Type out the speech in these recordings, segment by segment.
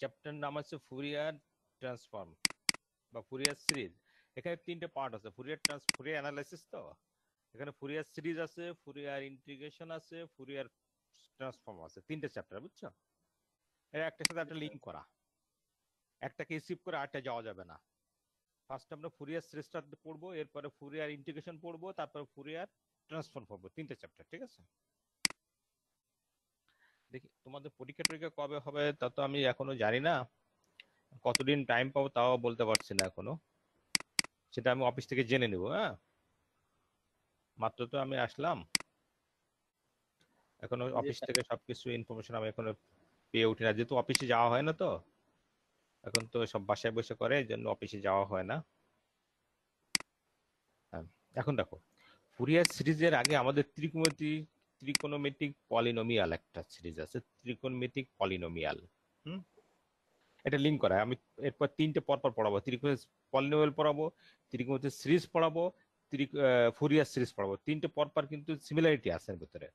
Chapter নাম আছে Fourier transform বা ফুরিয়ার সিরিজ। এখানে তিনটে পার্ট আছে, ফুরিয়ার অ্যানালাইসিস। তো এখানে ফুরিয়ার সিরিজ আছে, ফুরিয়ার ইন্টিগ্রেশন আছে, ফুরিয়ার ট্রান্সফর্ম আছে, তিনটে চ্যাপ্টার, বুঝছো? এর একটার সাথে একটা লিঙ্ক করা, একটাকে স্কিপ করে আরেকটা যাওয়া যাবে না। ফার্স্ট আমরা ফুরিয়ার সিরিজটা পড়বো, এরপরে ফুরিয়ার ইন্টিগ্রেশন পড়বো, তারপরে ফুরিয়ার ট্রান্সফর্ম পড়বো, তিনটে চ্যাপ্টার, ঠিক আছে? দেখি তোমাদের পরীক্ষা কবে হবে তা তো আমি এখনো জানি না, কতদিন টাইম পাবো তাও বলতে পারছি না এখনো, সেটা আমি অফিস থেকে জেনে নেবো। হ্যাঁ, মাত্র তো আমি আসলাম, এখনো অফিস থেকে সবকিছু ইনফরমেশন আমি এখনো পেয়ে উঠি না, যেহেতু অফিসে যাওয়া হয় না। তো এখন তো সব বাসায় বসে করে, এই জন্য অফিসে যাওয়া হয় না। হ্যাঁ, এখন দেখো, ফুরিয়ার সিরিজের আগে আমাদের ত্রিকোণমিতিক পলিনোমিয়াল একটা সিরিজ আছে, ত্রিকোণমিতিক পলিনোমিয়াল। হুম, এটা লিঙ্ক করা, আমি এরপর তিনটে পরপর পড়াবো, পলিনোমিয়াল পড়াবো, ত্রিকোণমিতিক সিরিজ পড়াবো, ফুরিয়ার সিরিজ পড়াবো, তিনটে পরপর কিন্তু সিমিলারিটি আছে এর ভিতরে।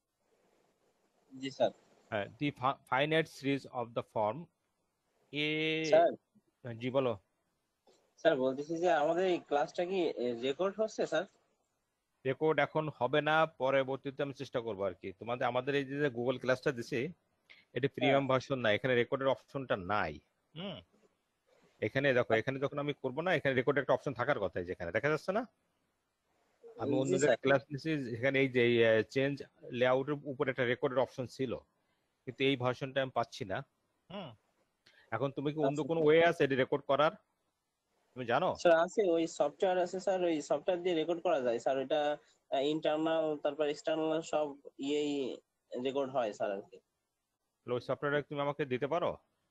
জি sir. The finite series of the form A. Sir জি বলো। স্যার বলতেছি যে আমাদের এই ক্লাসটা কি রেকর্ড হচ্ছে স্যার? রেকর্ড এখন হবে না, পরবর্তীতে আমি চেষ্টা করবো আর কি। আমাদের এই যে গুগল ক্লাসটা দিছি, এটা হ্যাঁ। প্রিমিয়াম ভার্সন না, এখানে রেকর্ডের অপশনটা নাই। হুম, এখানে দেখো, এখানে যখন আমি করবো না, এখানে রেকর্ডের একটা অপশন থাকার কথা, যেখানে দেখা যাচ্ছে না। আমি অন্য জি স্যার। জায়গায় ক্লাস নিয়েছি, এখানে এই যে চেঞ্জ লেআউটের উপরে একটা রেকর্ডের অপশন ছিল, কিন্তু এই ভার্সনটা আমি পাচ্ছি না। হুম, এখন তুমি কি অন্য আচ্ছা কোনো স্যার। ওয়ে আছে এটি রেকর্ড করার, তুমি জানো? স্যার আছে, ওই সফটওয়্যার আছে স্যার, ওই সফটওয়্যার দিয়ে রেকর্ড করা যায় স্যার। ওইটা ইন্টারনাল তারপর এক্সটার্নাল সব ইয়েই রেকর্ড হয় স্যার আর কি। ওই সফটওয়্যারটা তুমি আমাকে দিতে পারো?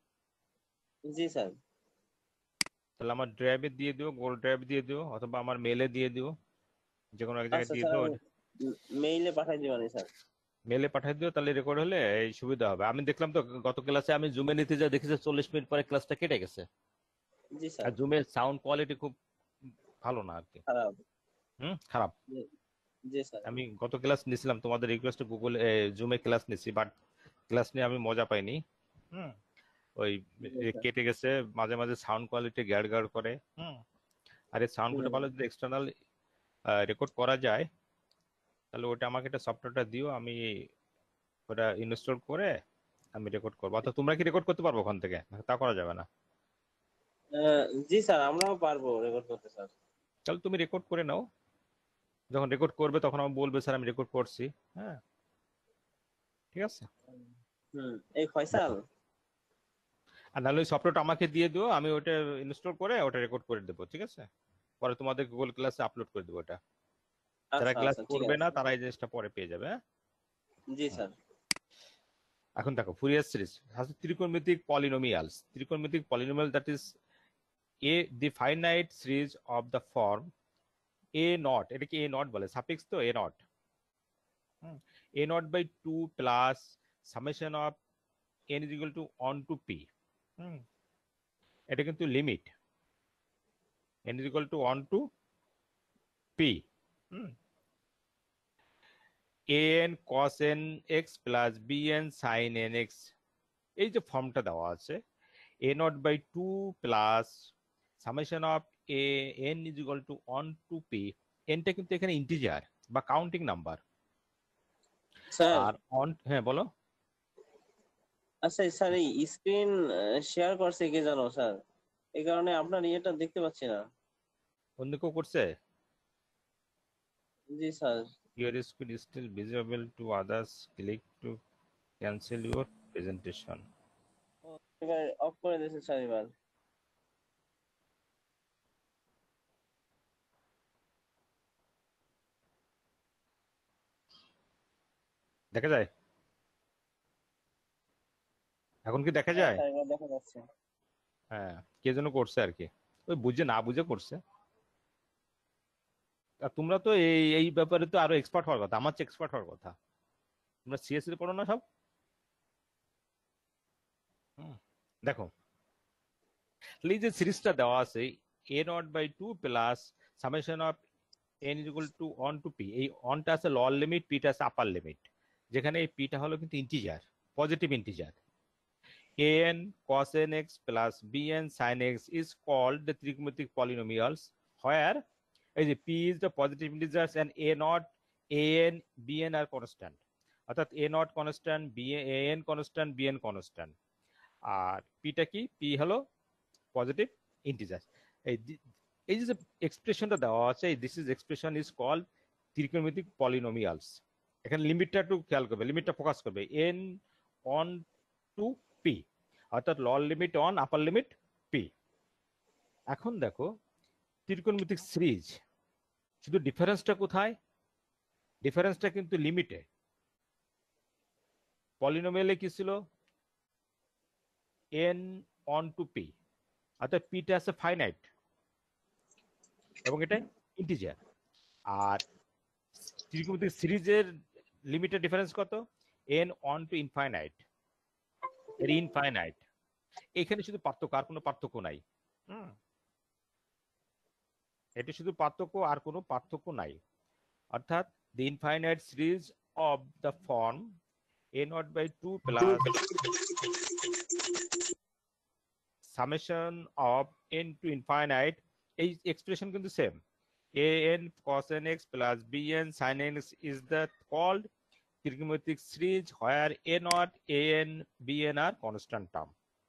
জি স্যার। তাহলে আমার ড্রাইভে দিয়ে দিও, গুগল ড্রাইভ দিয়ে দিও, অথবা আমার মেলে দিয়ে দিও, যে কোনো এক জায়গায় আচ্ছা দিয়ে স্যার, দিও। আমি মেইলে পাঠাই দিবানি স্যার। মেলে পাঠিয়ে দিও, তাহলে রেকর্ড হলে এই সুবিধা হবে। আমি দেখলাম তো গত ক্লাসে আমি জুমে নিতে যা দেখেছি 40 মিনিট পরে ক্লাসটা কেটে গেছে। জি স্যার। আর জুমের সাউন্ড কোয়ালিটি খুব ভালো না আর কি। খারাপ। খারাপ। জি। জি স্যার। আমি গত ক্লাস নিয়েছিলাম তোমাদের রিকোয়েস্টে, গুগল জুমে ক্লাস নিয়েছি, বাট ক্লাস নিয়ে আমি মজা পাইনি। হুম, ওই জি স্যার। কেটে গেছে, মাঝে মাঝে সাউন্ড কোয়ালিটি গ্যাড় গ্যাড় করে। আর এই সাউন্ডগুলো হুম। ভালো, যদি এক্সটার্নাল রেকর্ড করা যায়, তাহলে ওটা আমাকে একটা সফটওয়্যারটা দিও, আমি ওটা ইনস্টল করে আমি রেকর্ড করবো। অর্থাৎ তোমরা কি রেকর্ড করতে পারবো ওখান থেকে? তা করা যাবে না? জি স্যার, আমরাও পারবো রেকর্ড করতে স্যার। তাহলে তুমি রেকর্ড করে নাও, যখন রেকর্ড করবে তখন আমি বলবে স্যার আমি রেকর্ড করছি। হ্যাঁ, ঠিক আছে। এই ফয়সাল। দেখো, আর নাহলে ওই সফটওয়্যারটা আমাকে দিয়ে দিও, আমি ওটা ইনস্টল করে ওটা রেকর্ড করে দেবো, ঠিক আছে? পরে তোমাদের গুগল ক্লাসে আপলোড করে দেবো ওটা। যারা আচ্ছা ক্লাস আচ্ছা, ঠিক করবে আছে। না তারা এই জিনিসটা পরে পেয়ে যাবে। হ্যাঁ। জি হুম। স্যার। এখন দেখো, ফুরিয়ার সিরিজ আছে ত্রিকোণমিতিক polynomial, that is the finite series of the form A naught. এটাকে এ নট বলে, সাফিক্স তো A naught. A naught by 2 plus summation of n is equal to 1 to p। এটা কিন্তু limit, n is equal to 1 to p। an cos n x plus bn sin n x, এই যে ফর্মটা দেওয়া আছে, a naught by 2 plus summation of a n is equal to 1 to p। nটা কিন্তু এখানে ইন্টিজার বা কাউন্টিং নাম্বার। স্যার। আর হ্যাঁ বলো। আচ্ছা স্যার, এই স্ক্রিন শেয়ার করছে কে জানো স্যার, এই কারণে আপনার ইয়েটা দেখতে পাচ্ছি না। অন্য কেউ করছে? জি sir. your screen is still visible to others, click to cancel your presentation। এবার অফ করে দিয়েছে স্যার এবার। দেখা যায়? এখন কি দেখা হ্যাঁ যায়? স্যার, এবার দেখা যাচ্ছে। হ্যাঁ, কে যেন করছে আর কি, ওই বুঝে না বুঝে করছে। আর তোমরা তো এই এই ব্যাপারে তো আরো এক্সপার্ট হওয়ার কথা, আমার চেয়ে এক্সপার্ট হওয়ার কথা। তোমরা সিএসসি পড়ো না সব? হুম, দেখো, তাহলে এই যে সিরিজটা দেওয়া আছে, A naught by 2 plus summation of n is equal to 1 to p, এই অনটা আছে লোয়ার লিমিট, পিটা আছে আপার লিমিট, যেখানে এই পিটা হলো কিন্তু integer, positive integer. an cos nx plus bn sin x is called the trigonometric polynomials, where as a p is the positive integers and a naught, an, bn are constant. অর্থাৎ a naught constant, an constant, bn constant. আর পিটা কি? P হলো positive integer. এই যে এক্সপ্রেশনটা দেওয়া আছে, this is expression is called ত্রিকোণমিতিক পলিনোমিয়ালস। এখানে লিমিটটা একটু খেয়াল করবে, লিমিটটা ফোকাস করবে, এন অন টু পি, অর্থাৎ lower limit one, upper limit p. এখন দেখো ত্রিকোণমিতিক সিরিজ, শুধু ডিফারেন্সটা কোথায়? ডিফারেন্সটা কিন্তু লিমিটে। পলিনোমিয়ালে কি ছিল? এন অন টু পি, অর্থাৎ পিটা আছে ফাইনাইট এবং এটা ইন্টিজার। আর ত্রিকোণমিতিক সিরিজের লিমিটের ডিফারেন্স কত? এন অন টু ইনফাইনাইট, এর ইনফাইনাইট। এখানে শুধু পার্থক্য, আর কোনো পার্থক্য নাই। এটা শুধু পার্থক্য, আর কোনো পার্থক্য নাই। অর্থাৎ the infinite series of the form a naught by 2 plus summation of n to infinite, এই এক্সপ্রেশন কিন্তু same. an cos nx plus bn sin nx is the called trigonometric series where a naught, an, bn are constant term.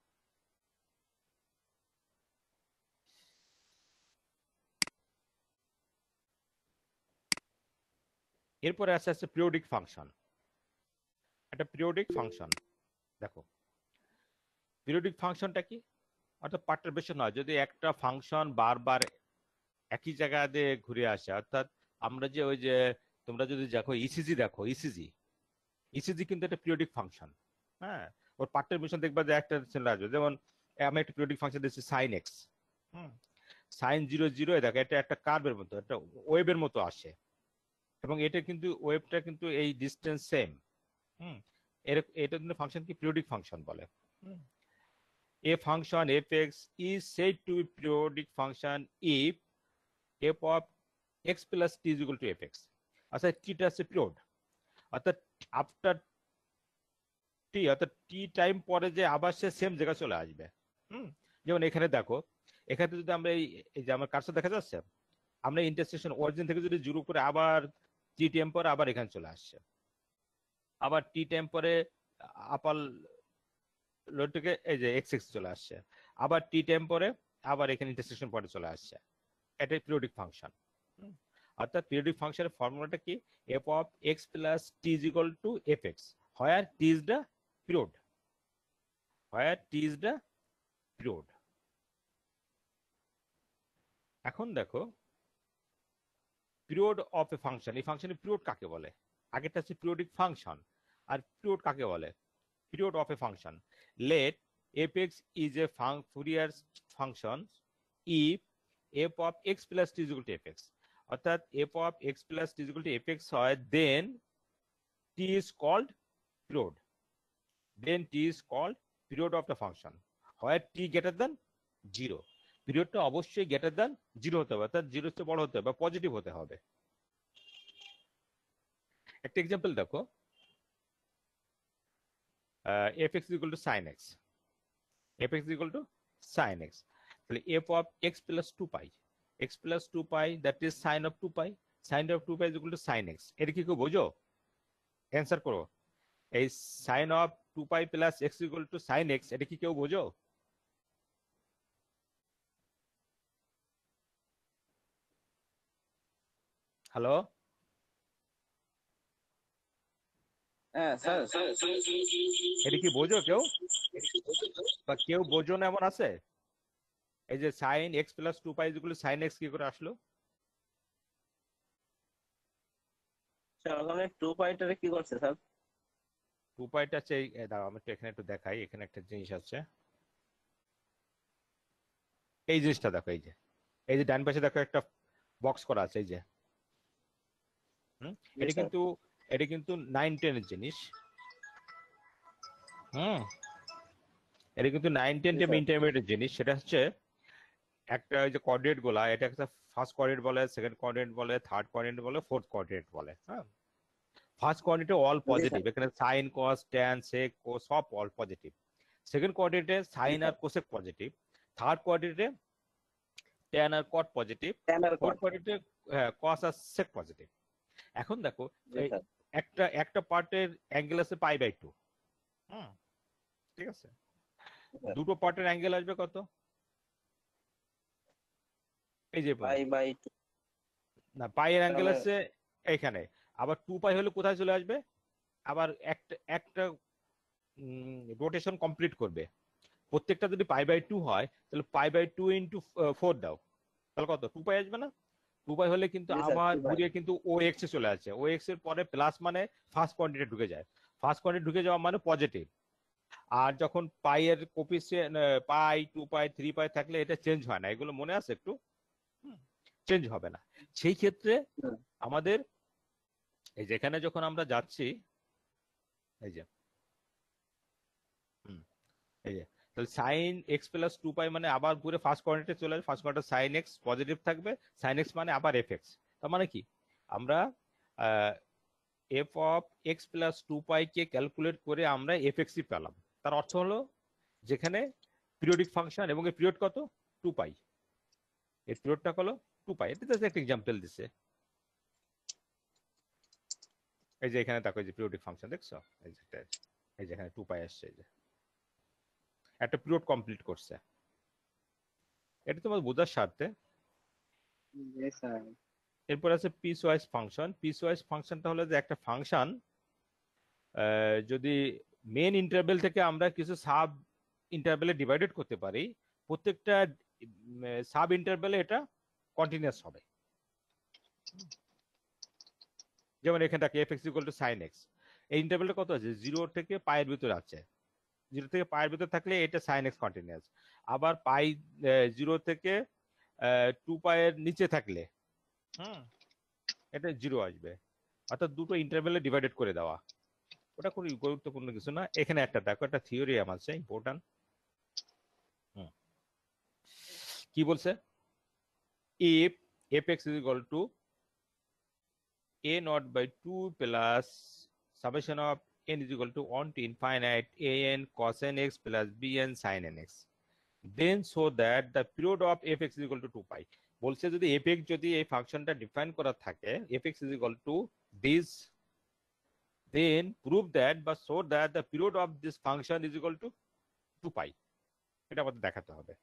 এরপরে আছে periodic function. একটা periodic function দেখো, periodic ফাংশনটা কি? অর্থাৎ perturbation হয়, যদি একটা ফাংশন বারবার একই জায়গা দিয়ে ঘুরে আসে। অর্থাৎ আমরা যে ওই যে তোমরা যদি দেখো ইসিজি, দেখো ইসিজি, ইসিজি কিন্তু একটা পিরিয়ডিক ফাংশন। হ্যাঁ, ওর পার্টারবেশন দেখবা যে একটা আসবে। যেমন আমি একটা পিরিয়ডিক ফাংশন দিচ্ছি সাইন এক্স, সাইন 0 0, দেখো এটা একটা কার্ভের মতো, একটা ওয়েভের মতো আসে, এবং এটা কিন্তু ওয়েভটা কিন্তু এই ডিস্টেন্স সেম। এটা কিন্তু ফাংশন কি পিরিয়ডিক ফাংশন বলে। A function fx is said to be periodic function if f of x plus t is equal to fx. অর্থাৎ টিটা আছে পিরিয়ড, অর্থাৎ আফটার টি, অর্থাৎ টি টাইম পরে যে আবার সে সেম জায়গা চলে আসবে। যেমন এখানে দেখো, এখানে যদি আমরা এই যে আমার কার্সর দেখা যাচ্ছে, আমরা ইন্টারসেকশন অরিজিন থেকে যদি জুরু করে আবার টি টাইম পরে আবার এখানে চলে আসছে, আবার টি টাইম পরে আপার লোডটাকে এই যে এক্স এক্স চলে আসছে, আবার টি টাইম পরে আবার এখানে ইন্টারসেকশন পরে চলে আসছে। এটাই পিরিয়ডিক ফাংশন। অর্থাৎ পিরিয়ডিক ফাংশনের ফর্মুলাটা কি? F of x plus t is equal to f x, where t is the period, where t is the period. এখন দেখো পিরিয়ড অফ এ ফাংশন, এই ফাংশনের পিরিয়ড কাকে বলে? আগেরটা হচ্ছে পিরিয়ডিক ফাংশন, আর পিরিয়ড কাকে বলে? Period of a function. Let fx is a Fourier function if f of x plus t is equal to fx. অর্থাৎ f of x plus t is equal to fx হয়, then t is called period. Then t is called period of the function. Where t greater than 0. পিরিয়ডটা অবশ্যই greater than 0 হতে হবে, অর্থাৎ 0 চেয়ে বড় হতে হবে, পজিটিভ হতে হবে। একটা এক্সাম্পল দেখো, fx is equal to sin x, fx is equal to sin x, তাহলে f of x plus 2 pi, x plus 2 pi, that is sin of 2 pi, sin of 2 pi is equal to sin x। এটা কি কেউ বোঝো? Answer করো। এই sin of 2 pi plus x is equal to sin x, এটা কি কেউ বোঝো? হ্যালো, হ্যাঁ স্যার, এটা কি বোঝো কেউ, বা কেউ বোঝো না এমন আছে? এই যে sin x plus 2 pi is equal to sin x কি করে আসলো? স্যার ওখানে 2 পাইটারে কি করছে স্যার? 2 পাইটা আছে, দাঁড়াও আমি এখানে একটু দেখাই। এখানে একটা জিনিস আছে, এই জিনিসটা দেখো, এই যে ডান পাশে দেখো একটা বক্স করা আছে, এই যে এটা কিন্তু 9 10 এর জিনিস। এটা কিন্তু 9 10 ইন্টারমিডিয়েট জিনিস। সেটা হচ্ছে একটা ওই যে কোঅর্ডিনেট গুলা, এটা একটা ফার্স্ট কোঅর্ডিনেট বলে, সেকেন্ড কোঅর্ডিনেট বলে, থার্ড কোঅর্ডিনেট বলে, ফোর্থ কোঅর্ডিনেট বলে। হ্যাঁ, ফার্স্ট কোঅর্ডিনেটে অল পজিটিভ, এখানে sine cos tan sec co সব অল পজিটিভ। সেকেন্ড কোঅর্ডিনেটে সাইন আর কোসেক পজিটিভ, থার্ড কোঅর্ডিনেটে ট্যান আর cot positive, standard fourth code. কোঅর্ডিনেটে কস আর সেক পজিটিভ। এখন দেখো জি এই স্যার। একটা একটা পার্টের অ্যাঙ্গেল আছে π/2। হুম, ঠিক আছে। দুটো পার্টের অ্যাঙ্গেল আসবে কত? এই যে পাই বাই 2 না, পাই এর অ্যাঙ্গেল তাহলে আছে এখানে, আবার 2π হলে কোথায় চলে আসবে? আবার একটা একটা রোটেশন কমপ্লিট করবে। প্রত্যেকটা যদি π/2 হয় তাহলে π/2 ইন্টু 4 দাও, তাহলে কত? 2π আসবে না? 2π হলে কিন্তু জি স্যার আবার 2 বাই। ঘুরিয়ে কিন্তু ও এক্স এ চলে আসে, ও এক্স এর পরে প্লাস মানে ফার্স্ট কোয়ান্টিটি ঢুকে যায়, ফার্স্ট কোয়ান্টিটি ঢুকে যাওয়া মানে পজিটিভ। আর যখন পাই এর কোফিসিয়েন্ট পাই, 2π, 3π থাকলে এটা চেঞ্জ হয় না, এগুলো মনে আছে একটু? চেঞ্জ হবে না। সেই ক্ষেত্রে আমাদের এই যেখানে যখন আমরা যাচ্ছি, এই যে এই যে তাহলে সাইন এক্স প্লাস 2π মানে আবার ঘুরে ফার্স্ট কোয়ার্ডিনেটে চলে আসবে, first coordinate sine x positive থাকবে, সাইন এক্স মানে আবার এফ এক্স। তার মানে কি আমরা এফ অফ এক্স প্লাস 2π কে ক্যালকুলেট করে আমরা এফ এক্সই পেলাম। তার অর্থ হলো যেখানে পিরিয়ডিক ফাংশন এবং এর পিরিয়ড কত? 2π, এর পিরিয়ডটা হলো 2π। এটা জাস্ট একটা এক্সাম্পল দিছে। এই যে এখানে দেখো, এই যে পিরিয়ডিক ফাংশন দেখছো, এই যে এখানে 2π আসছে, এই যে একটা পিরিয়ড কমপ্লিট করছে। এটা তোমার বোঝার স্বার্থে। জি স্যার। এরপর আছে piecewise function. Piecewise ফাংশনটা হলো যে একটা ফাংশন যদি মেন ইন্টারভেল থেকে আমরা কিছু সাব ইন্টারভেলে ডিভাইডেড করতে পারি, প্রত্যেকটা সাব ইন্টারভেলে এটা কন্টিনিউয়াস হবে। যেমন এখানে থাকে f x equal to sine x, এই ইন্টারভেলটা কত আছে? 0 থেকে পায়ের ভিতরে আছে, 0 থেকে পায়ের ভিতরে থাকলে এটা সাইন এক্স কন্টিনিউয়াস। আবার পাই 0 থেকে 2π এর নিচে থাকলে এটা 0 আসবে। অর্থাৎ দুটো ইন্টারভেলে ডিভাইডেড করে দেওয়া, ওটা খুবই গুরুত্বপূর্ণ কিছু না। এখানে একটা দেখো, একটা থিওরি আছে ইম্পর্টেন্ট। কি বলছে? if fx is equal to a naught by 2 plus summation of n is equal to 1 to infinite an cos nx plus bn sin nx, then so that the period of fx is equal to 2π। বলছে যদি fx যদি এই ফাংশনটা define করা থাকে fx is equal to this, then prove that বা show that the period of this function is equal to 2π। এটা আমাদের দেখাতে হবে।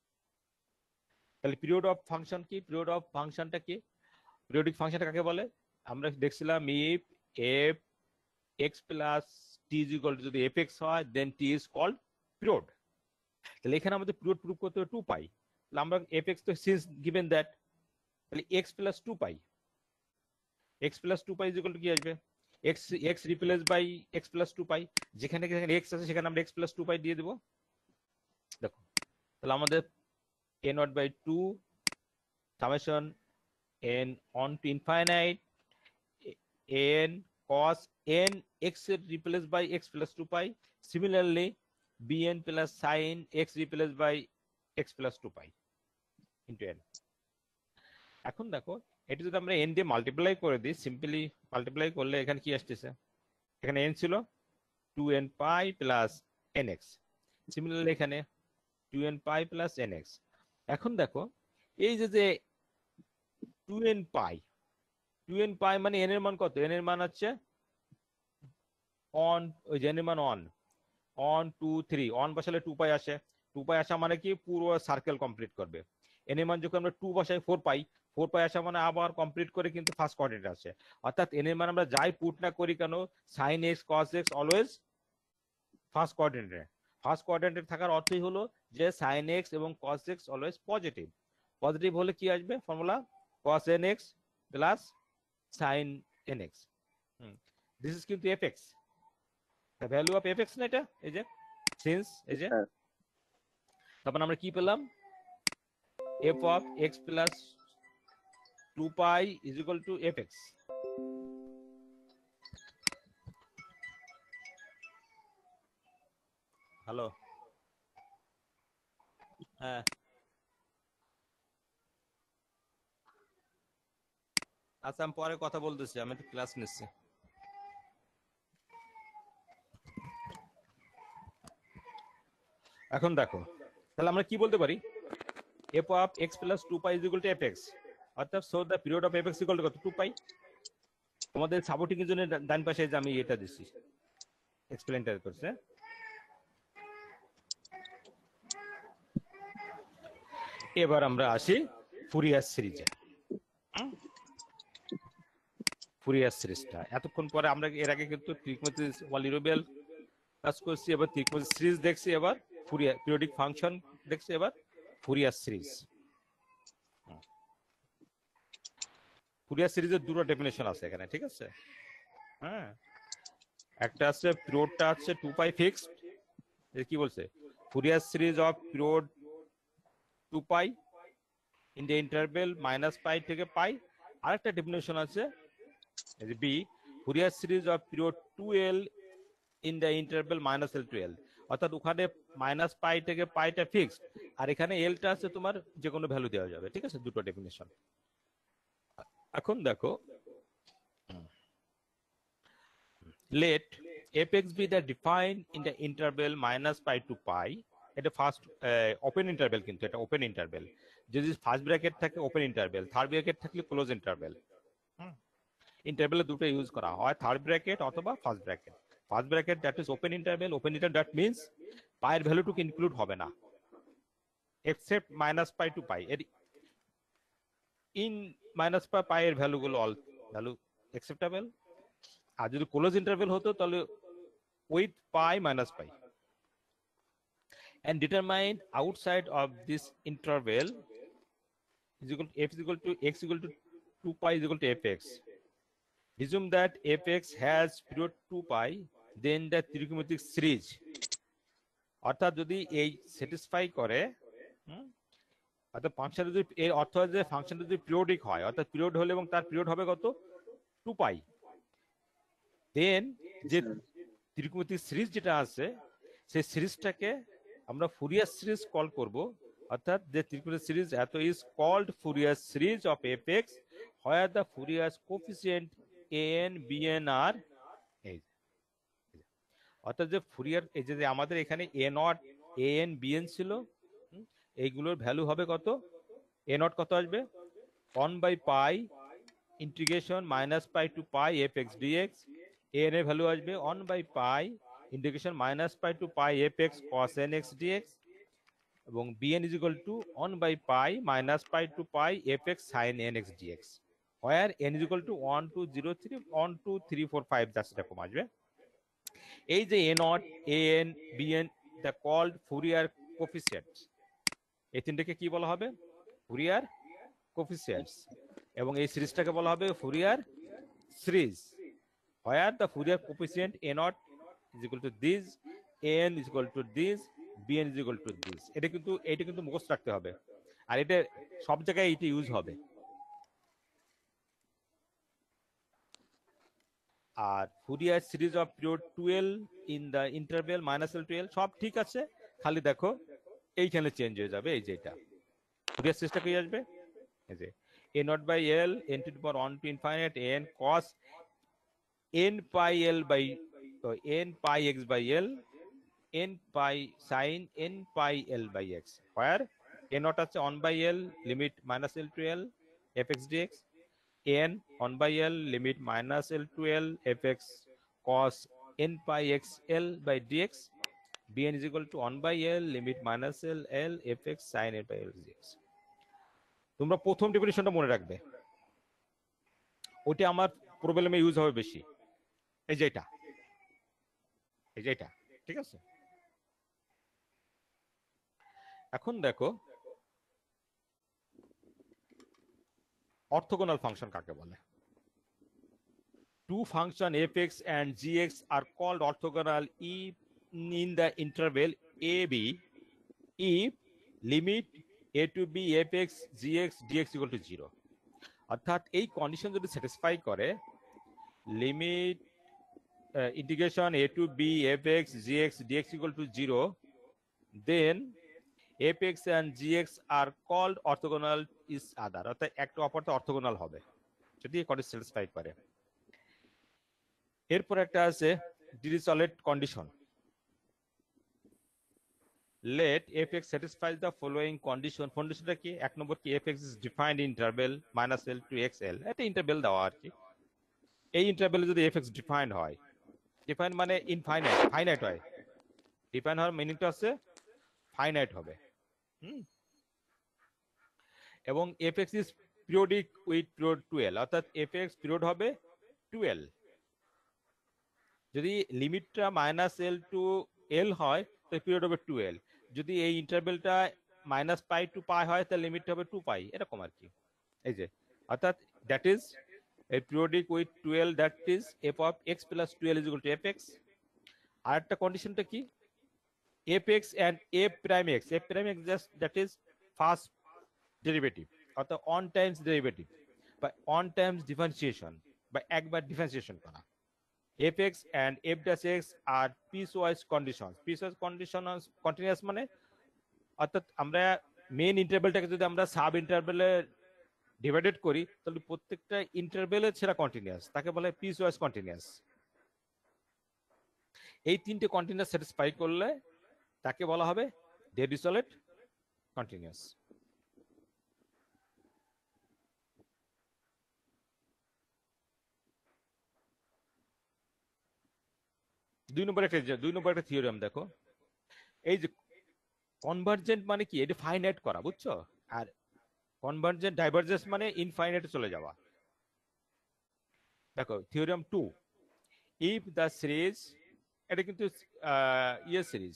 তাহলে পিরিয়ড অফ ফাংশন কি? পিরিয়ড অফ ফাংশনটা কি? পিরিয়ডিক ফাংশনটা কাকে বলে? আমরা দেখছিলাম if f x plus t is equal to, যদি এফ এক্স হয় then t is called period. তাহলে এখানে আমাদের পিরিয়ড প্রুভ করতে হবে 2π। তাহলে আমরা এফ এক্স তো সিন্স গিভেন দ্যাট, তাহলে x plus 2π, x plus 2π is equal to কি আসবে? X x replace by x plus 2π, যেখানে এক্স আছে সেখানে আমরা এক্স প্লাস 2π দিয়ে দেবো। দেখো তাহলে আমাদের a naught by 2 summation n on to infinite n cos n x replaced by x plus 2π, similarly bn plus sin x replaced by x plus 2π into n। এখন দেখো এটা যদি আমরা n দিয়ে মাল্টিপ্লাই করে দিই, সিম্পলি মাল্টিপ্লাই করলে এখানে কি আসতেছে? এখানে n ছিল 2nπ প্লাস nx, সিমিলারলি এখানে 2nπ প্লাস nx। এখন দেখো এই যে 2nπ, 2nπ মানে n এর মান কত? n এর মান হচ্ছে অন, ওই যে n এর মান অন 2 3, অন বসালে 2π আসে, 2π আসা মানে কি পুরো সার্কেল কমপ্লিট করবে। n এর মান যখন আমরা 2 বসাই 4π, 4π আসা মানে আবার কমপ্লিট করে কিন্তু ফার্স্ট কোয়াড্রেন্ট আসে। অর্থাৎ n এর মান আমরা যাই পুট না করি কেন, sin x cos x always first কোয়াড্রেন্টে। ফার্স্ট কোয়াড্রেন্টে থাকার অর্থই হলো যে sin x এবং cos x always positive. Positive হলে কি আসবে formula? cos nx plus sin nx। This is কিন্তু fx, the value of fx না এটা, এই যে সিন্স, এই যে তারপর আমরা কি পেলাম? f of x plus 2π is equal to fx। Hello, হ্যাঁ আচ্ছা আমি পরে কথা বলতেছি, আমি একটু ক্লাস নিচ্ছি। এখন দেখো, তাহলে আমরা কি বলতে পারি, f of x plus 2 pi is equal to fx, অর্থাৎ so the period of fx equal to কত, 2 pi। তোমাদের সাপোর্টিং এর জন্য ডান পাশে যে আমি এটা দিছি এক্সপ্লেইনটা করছে। এবার আমরা আসি ফুরিয়ার সিরিজে। ফুরিয়ার সিরিজটা এতক্ষণ পরে আমরা এর আগে কিন্তু ত্রিকোণমিতি পলিনোমিয়াল কাজ করছি, এবার ত্রিকোণমিতি সিরিজ দেখছি, এবার ফুরিয়ার পিরিয়ডিক ফাংশন দেখছি, এবার ফুরিয়ার সিরিজ। ফুরিয়ার সিরিজের দুটো ডেফিনেশন আছে এখানে, ঠিক আছে? হ্যাঁ, একটা আছে পিরিয়ডটা আছে 2 পাই ফিক্সড, কি বলছে, Fourier series of period 2 pi in the interval -পাই থেকে পাই। আরেকটা ডেফিনেশন আছে b, Fourier series of period 2l in the interval -l to l, অর্থাৎ ওখানে -পাই থেকে পাইটা ফিক্সড, আর এখানে এলটা আছে তোমার যে কোনো ভ্যালু দেওয়া যাবে, ঠিক আছে? দুটো ডেফিনেশন। এখন দেখো, let fx be the defined in the interval -pi to পাই, এটা ফার্স্ট ওপেন ইন্টারভেল, কিন্তু এটা ওপেন ইন্টারভেল। যদি ফার্স্ট ব্র্যাকেট থাকে ওপেন ইন্টারভেল, থার্ড ব্র্যাকেট থাকলে ক্লোজ ইন্টারভেল। ইন্টারভেলে দুটো ইউজ করা হয়, থার্ড ব্র্যাকেট অথবা first bracket. First bracket that is open interval, open interval that means পাইয়ের ভ্যালুটুকু ইনক্লুড হবে না এক্সেপ্ট -পাই to পাই। এর ইন -পাই এর ভ্যালুগুলো অল ভ্যালু অ্যাকসেপ্টেবল। আর যদি ক্লোজ ইন্টারভেল হতো তাহলে উইথ পাই -পাই। and determined outside of this interval is equal to f is equal to x equal to 2 pi is equal to fx. Assume that fx has period 2 pi, then the trigonometric series, অর্থাৎ যদি এই satisfy করে, অর্থাৎ function যদি এর অর্থ হয় যে ফাংশন যদি পিরিয়ডিক হয়, অর্থাৎ পিরিয়ড হলে এবং তার পিরিয়ড হবে কত, 2 পাই, দেন যে ত্রিকোণমিতিক সিরিজ যেটা আছে সেই সিরিজটাকে আমরা ফুরিয়ার সিরিজ কল করব। অর্থাৎ যে ত্রিকোণমিতিক সিরিজ এত is called Fourier series of fx where the Fourier coefficient an bn আর এই, অর্থাৎ যে ফুরিয়ার এই যে আমাদের এখানে a0 an bn ছিল, এইগুলোর ভ্যালু হবে কত, a0 কত আসবে 1/পাই ইন্টিগ্রেশন -পাই to pi fx dx, an এর ভ্যালু আসবে 1/পাই ইন্টিগ্রেশন -পাই to pi fx cos nx dx, এবং bn is equal to 1/পাই -পাই to pi fx sin nx dx, where n is equal to 1 2 0 3 1 2 3 4 5 যাচ্ছে এরকম আসবে। এই যে a0 an bn the called Fourier coefficients, এই তিনটাকে কি বলা হবে, ফুরিয়ার কোফিসিয়েন্টস, এবং এই সিরিজটাকে বলা হবে Fourier series where the Fourier coefficient a0 is equal to this, an is equal to this, bn is equal to this। এটা কিন্তু মুখস্থ রাখতে হবে, আর এটা সব জায়গায় এটা ইউজ হবে। আর Fourier series of period 2l in the interval -l to l সব ঠিক আছে, খালি দেখো এইখানে চেঞ্জ হয়ে যাবে। এই যে এটা ফুরিয়ার সিরিজটা কি আসবে, এই যে a0/l n to the power 1 to infinite an cos n pi l by n pi x by l n pi sin n pi l by x, where a0 আছে 1/l limit -l to l fx dx, n 1/l limit -l to l fx cos n pi x l by dx, bn is equal to 1/l limit -l l fx sin n pi l dx। তোমরা প্রথম ডেফিনিশনটা মনে রাখবে, ওটা আমার প্রবলেমে use হবে বেশি। এই যে এটা, এই যে এটা, ঠিক আছে? এখন দেখো অর্থোগোনাল ফাংশন কাকে বলে। Two function fx and gx are called orthogonal in the interval ab if limit a to b fx gx dx equal to 0। অর্থাৎ এই কন্ডিশন যদি স্যাটিসফাই করে, limit integration a to b fx gx dx equal to 0, then fx and gx are called orthogonal each other, অর্থাৎ একটা অপরটা orthogonal হবে যদি এই condition satisfy করে। এরপর একটা আছে Dirichlet condition. let fx satisfies the following condition. কন্ডিশনটা কি? এক নম্বর কি, fx is defined in interval -l to xl, এটা ইন্টারভেল দেওয়া আর কি। এই ইন্টারভেলে যদি fx ডিফাইন্ড হয়, ডিফাইন মানে ইনফাইনাইট, ফাইনাইট হয়। ডিফাইন হওয়ার মিনিংটা হচ্ছে ফাইনাইট হবে। এবং fx is periodic with period 12, অর্থাৎ fx পিরিয়ড হবে 12। যদি লিমিটটা -l টু l হয় তাহলে পিরিয়ড হবে 12। যদি এই ইন্টারভেলটা -π টু π হয় তাহলে লিমিটটা হবে 2π, এরকম আর কি। এই যে অর্থাৎ that is a periodic with 12, that is f of x plus 12 is equal to fx। আর একটা কন্ডিশনটা কি, fx and f prime x, f prime x just that is first derivative, অর্থাৎ অন টাইমস ডেরিভেটিভ বা one times differentiation বা একবার differentiation করা। fx and f dash x are piecewise conditions। piecewise conditions continuous মানে অর্থাৎ আমরা main ইন্টারভেলটাকে যদি আমরা সাব ইন্টারভেলে ডিভাইডেড করি তাহলে প্রত্যেকটা ইন্টারভেলে সেটা কন্টিনিউয়াস, তাকে বলে পিসওয়াইজ কন্টিনিউয়াস। এই তিনটে কন্টিনিউয়াস স্যাটিসফাই করলে তাকে বলা হবে ডেরিসোলেট কন্টিনিউয়াস। দুই নম্বর একটা থিওরিয়াম দেখো, এই যে কনভার্জেন্ট মানে কি, এটা ফাইনাইট করা, বুঝছো? আর কনভার্জেন্ট ডাইভারজেন্স মানে ইনফাইনাইটে চলে যাওয়া। দেখো থিওরিয়াম 2, ইফ দ্য সিরিজ, এটা কিন্তু series,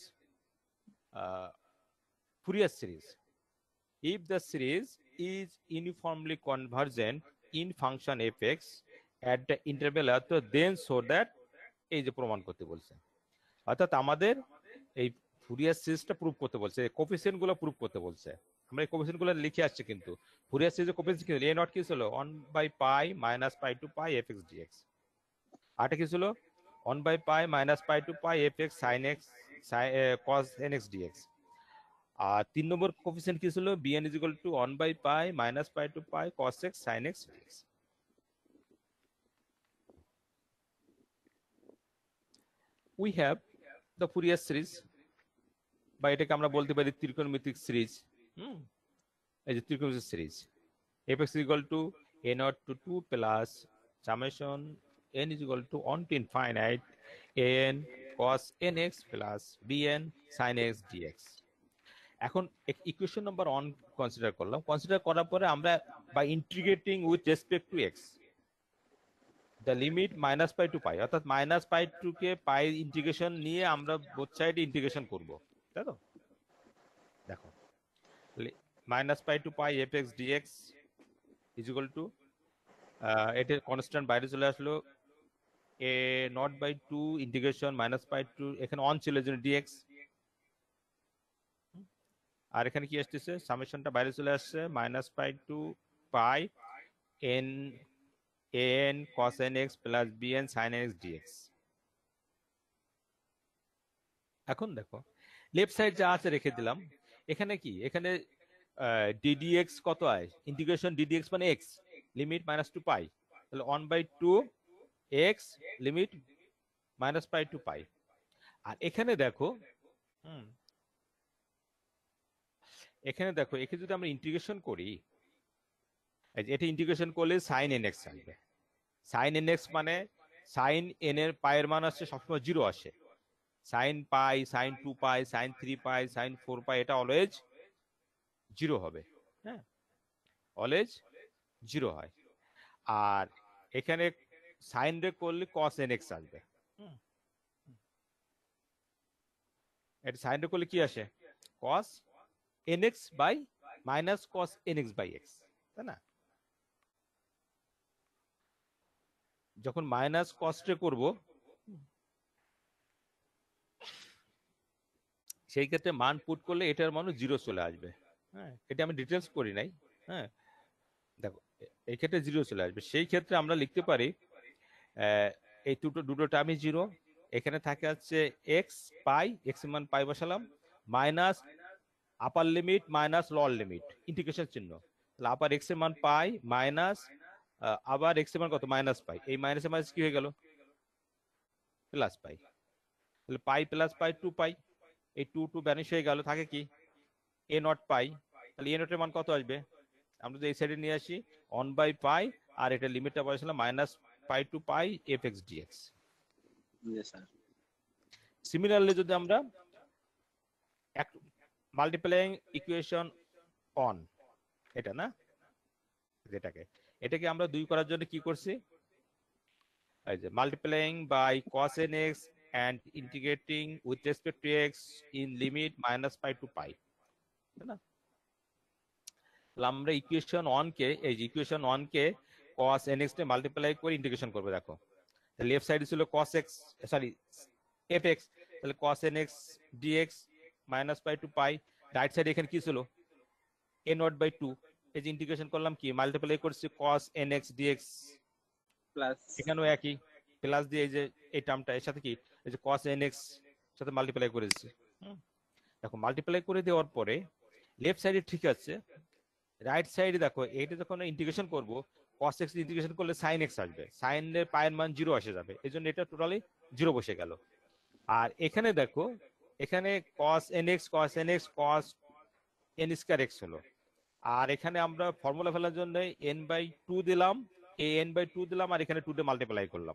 Fourier series, if the series is uniformly convergent in function fx at the interval then show that, এই যে প্রমাণ করতে বলছে, অর্থাৎ আমাদের এই ফুরিয়ার সিরিজটা প্রুভ করতে বলছে, কোফিসিয়েন্ট গুলো প্রুভ করতে বলছে। আমরা এই কোফিসিয়েন্ট গুলো লিখে আসছি, কিন্তু ফুরিয়ার সিরিজের কোফিসিয়েন্ট কি ছিল? a নট কি ছিল? 1/π - π to π fx dx। আরটা কি ছিল? 1/π - π to π fx sin x cos nx dx। আর 3 নম্বর কোফিসিয়েন্ট কি ছিল? bn is equal to 1/π - π to π cos x sin x dx। we have the Fourier series, বা এটাকে আমরা বলতে পারি ত্রিকোণমিতিক সিরিজ। এই যে ত্রিকোণমিতিক series, fx is equal to a naught to 2 plus summation n is equal to 1 to infinite an cos nx plus bn sin x dx। এখন ইকুয়েশন নাম্বার 1 কনসিডার করলাম। কনসিডার করার পরে আমরা by integrating with respect to x the limit -π to π, অর্থাৎ -π to K pi integration নিয়ে আমরা both side integration করব, তাই তো? দেখো -π to π fx dx is equal to, এটা কনস্ট্যান্ট বাইরে চলে আসলো, a naught by 2 integration -π to, এখানে অন ছিল জন্য dx, আর এখানে কি আসছে? সামেশনটা বাইরে চলে আসছে, -π to π n an cos nx plus bn sin nx dx। এখন দেখো লেফট সাইড যা আছে রেখে দিলাম। এখানে কি, এখানে ddx কত হয়? ইন্টিগ্রেশন ddx মানে x, লিমিট -2π, তাহলে 1/2 x লিমিট -π to π। আর এখানে দেখো, এখানে দেখো, এখানে যদি আমরা ইন্টিগ্রেশন করি, এটা ইন্টিগ্রেশন করলে sin nx আসবে। sin nx মানে sin n এর পায়ের মান আসছে সবসময় 0 আসে। sin π, sin 2π, sin 3π, sin 4π, এটা অলওয়েজ 0 হবে। হ্যাঁ, অলওয়েজ 0 হয়। আর এখানে sin রে করলে cos nx আসবে। এটা sin রে করলে কি আসে? cos nx by minus cos nx by x, তাই না? যখন মাইনাস কস্টে করব সেই ক্ষেত্রে মান পুট করলে এটার মানও 0 চলে আসবে। হ্যাঁ, এটা আমি ডিটেলস করি নাই। হ্যাঁ, দেখো এই ক্ষেত্রে 0 চলে আসবে। সেই ক্ষেত্রে আমরা লিখতে পারি এই দুটো টার্মই 0, এখানে থাকে হচ্ছে এক্স পাই, এক্স এর মান পাই বসালাম, minus upper limit minus lower limit, integration চিহ্ন, তাহলে আপার এক্স এর মান পাই মাইনাস আবার এক্স এর মান কত? Minus pi. এই মাইনাস এর মাইনাস কি হয়ে গেল? Plus pi. তাহলে পাই প্লাস পাই 2 পাই। এই 2 ভ্যানিশ হয়ে গেল, থাকে কি এ নট পাই। তাহলে এ নটের মান কত আসবে? আমরা যদি এই সাইডে নিয়ে আসি 1/পাই, আর এটা লিমিটটা বলেছিলাম -পাই to pi f x dx. জি স্যার। সিমিলারলি যদি আমরা মাল্টিপ্লাইং ইকুয়েশন অন, এটা না, এটাকে আমরা 2 করার জন্য কি করছি, এই যে multiplying by cos nx and integrating with respect to x in limit -পাই টু পাই, তাই না? তাহলে আমরা ইকুয়েশন 1 কে, এই যে ইকুয়েশন 1 কে cos nx তে মাল্টিপ্লাই করে ইন্টিগ্রেশন করব। দেখো লেফট সাইডে ছিল cos x, সরি fx, তাহলে cos nx dx -পাই টু পাই। রাইট সাইডে এখানে কি ছিল a0/2, এই যে ইন্টিগ্রেশন করলাম কি মাল্টিপ্লাই করছি cos nx dx, প্লাস এখানেও একই প্লাস দিয়ে এই যে এই টার্মটা এর সাথে কি এই যে cos nx সাথে মাল্টিপ্লাই করেছি। দেখো মাল্টিপ্লাই করে দেওয়ার পরে লেফট সাইডে ঠিক আছে, রাইট সাইডে দেখো এটা যখন ইন্টিগ্রেশন করব cos x ইন্টিগ্রেশন করলে sin x আসবে, sin এর পায়ের মান 0 আসে যাবে, এজন্য এটা টোটালি 0 বসে গেল। আর এখানে দেখো এখানে cos nx cos n square x হলো, আর এখানে আমরা ফর্মুলা ফেলার জন্য n/2 দিলাম, এই n/2 দিলাম, আর এখানে 2 দিয়ে মাল্টিপ্লাই করলাম,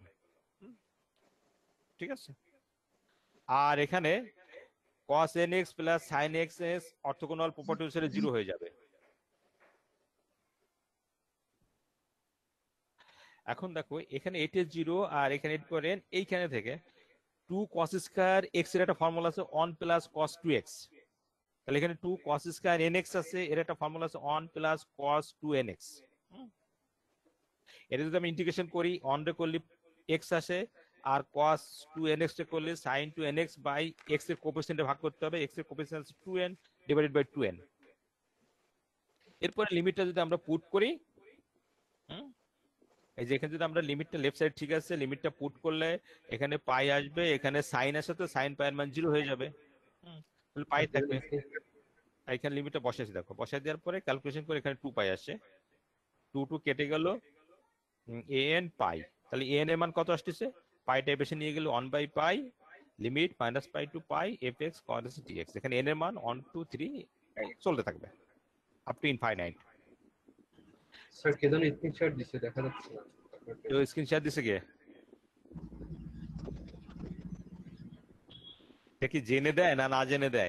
ঠিক আছে? আর এখানে cos nx plus sin x orthogonal property অনুসারে 0 হয়ে যাবে। এখন দেখো এখানে এটা 0 আর এখানে 8 করেন, এইখানে থেকে 2 cos স্কয়ার x এর একটা ফর্মুলা আছে 1 প্লাস cos 2x, তাহলে এখানে 2 cos স্কয়ার nx আছে, এর একটা ফর্মুলা আছে 1 প্লাস cos 2nx। এটা যদি আমি ইন্টিগ্রেশন করি 1 রে করলে x আসে, আর cos 2nx রে করলে sin 2nx বাই x এর কোএফিসিয়েন্টে ভাগ করতে হবে, x এর কোএফিসিয়েন্ট আছে 2n ডিভাইডেড বাই 2n। এরপরে লিমিটটা যদি আমরা পুট করি, এই যে এখানে যদি আমরা লিমিটটা লেফট সাইড ঠিক আছে, লিমিটটা পুট করলে এখানে পাই আসবে, এখানে সাইন আসে, তো সাইন পাইয়ের মান 0 হয়ে যাবে, তাহলে পাই থাকবে। এখানে লিমিটটা বসাইছি, দেখো বসাই দেওয়ার পরে ক্যালকুলেশন করে এখানে 2 পাই আসে, 2 কেটে গেল an পাই, তাহলে an এর মান কত আসতেছে, পাইটা বেশি নিয়ে গেলে 1/পাই লিমিট -পাই to pi fx cos dx। এখানে n এর মান 1 2 3 চলতে থাকবে আপ টু ইনফাইনাইট। স্যার কে জানো স্ক্রিনশট দিছে, দেখা যাচ্ছে না। কেউ স্ক্রিনশট দিছে কে? এটা কি জেনে দেয় না না জেনে দেয়?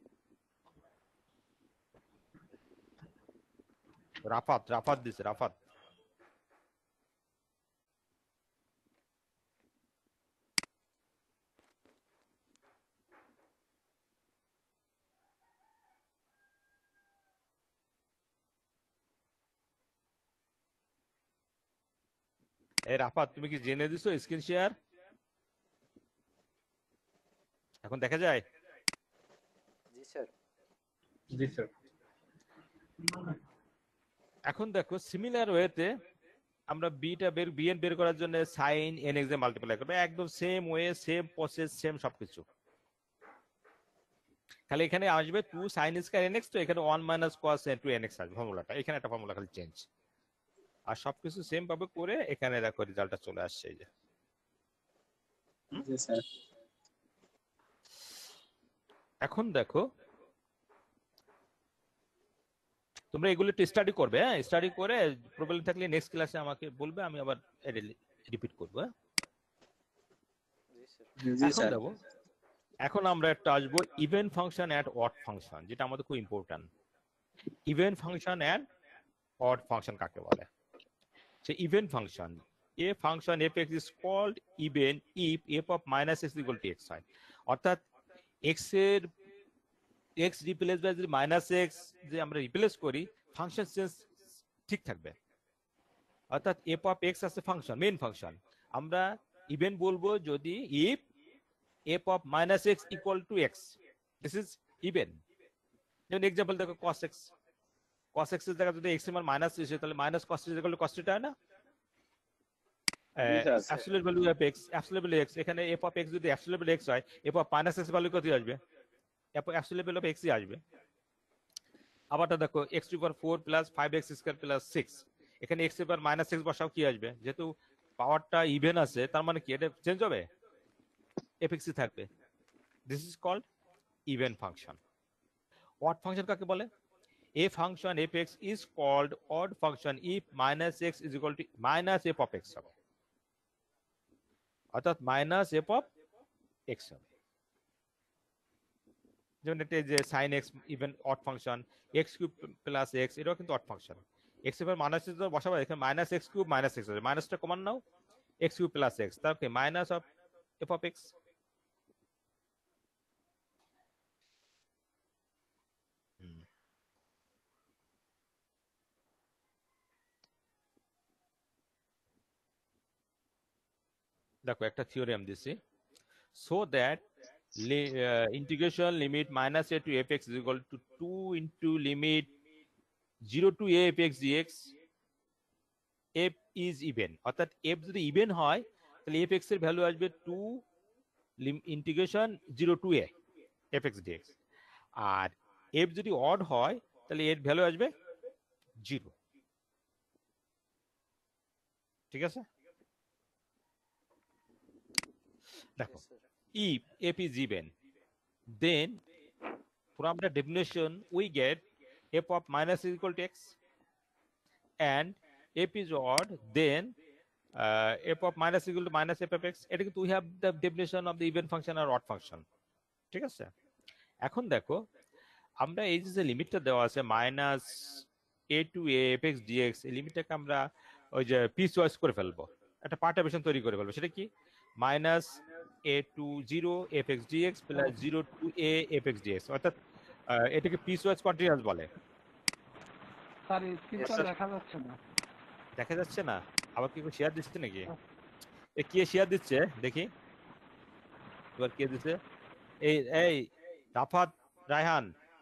রাফাত দিছে, রাফাত। এই রাফাত তুমি কি জেনে দিছো স্ক্রিন শেয়ার? এখন দেখা যায়? জি স্যার। জি স্যার। এখন দেখো সিমিলার ওয়েতে আমরা bn বের করার জন্য sin nx দিয়ে মাল্টিপ্লাই করব, একদম same way, same process, same সবকিছু। খালি এখানে আসবে 2 sin স্কয়ার nx, তো এখানে 1 মাইনাস cos 2nx আসবে ফর্মুলাটা, এখানে একটা ফর্মুলা খালি চেঞ্জ, আর সবকিছু সেম ভাবে করে এখানে দেখো রেজাল্টটা চলে আসছে। এই যে জি স্যার। এখন দেখো তোমরা এগুলো একটু স্টাডি করবে, হ্যাঁ স্টাডি করে প্রবলেম থাকলে নেক্সট ক্লাসে আমাকে বলবে, আমি আবার রিপিট করবো, হ্যাঁ? জি এখন স্যার। দেখো এখন আমরা একটা আসবো even function and odd function, যেটা আমাদের খুব important. Even function and odd function কাকে বলে? সে even function, a function f(x) is called even if f of minus x equal to x হয়, অর্থাৎ x এর x রিপ্লেস বাই যদি মাইনাস x যে আমরা রিপ্লেস করি, ফাংশন সেন্স ঠিক থাকবে। অর্থাৎ f of x আছে ফাংশন, মেইন ফাংশন, আমরা ইভেন বলবো যদি if f of minus x equal to x, this is even। যেমন এক্সাম্পল দেখো cos x, cos x এর জায়গায় যদি x এর মান মাইনাস এসে, তাহলে minus cos x equal to cos theta হয় না? Absolute value of x, absolute value x, এখানে f of x যদি অ্যাবসলিউট ভ্যালু x হয়, f of minus x value কত আসবে? অ্যাবসলিউট ভ্যালু অফ x ই আসবে। আবারটা দেখো x two power 4 plus 5x square plus 6, এখানে x এর পাওয়ার মাইনাস x বসাও কি আসবে? যেহেতু পাওয়ারটা ইভেন আছে, তার মানে কি এটা চেঞ্জ হবে? fx ই থাকবে। This is called even function. Odd function কাকে বলে? A function f(x) is called odd function if minus x is equal to minus f of x হবে, অর্থাৎ মাইনাস f of x হবে। যেমন এটা যে sin x even odd function, x cube plus x, এটাও কিন্তু অড ফাংশন। x এর minus বসাবো, এখানে minus x cube minus x আছে, মাইনাসটা কমান নাও, x কিউব প্লাস x, তার কি minus of f of x। দেখো একটা থিওরেম দিছি, so that integration limit minus a to fx is equal to 2 into limit 0 to a fx dx f is even, অর্থাৎ f যদি even হয় তাহলে fx এর ভ্যালু আসবে 2 integration 0 to a fx dx, আর f যদি odd হয় তাহলে এর ভ্যালু আসবে 0। ঠিক আছে, দেখো if f is even, then from the definition we get f of minus is equal to x, and f is odd, then f of minus is equal to minus f of x. এটা কিন্তু we have the definition of the even function or odd function। ঠিক আছে, এখন দেখো আমরা এই যে লিমিটটা দেওয়া আছে minus a to a fx dx, এই লিমিটটাকে আমরা ওই যে পিস ওয়াইজ করে ফেলবো, একটা পার্টিশন তৈরি করে ফেলবো। সেটা কি? Minus a to 0 fx dx plus 0 to a fx dx, অর্থাৎ এটাকে পিস ওয়াইজ কন্টিনিউয়াস বলে। স্যার স্ক্রিনটা দেখা যাচ্ছে না। দেখা যাচ্ছে না? আবার কি শেয়ার দিচ্ছে নাকি? এ কে শেয়ার দিচ্ছে দেখি, এবার কে দিচ্ছে? এই এই রাফাত রায়হান,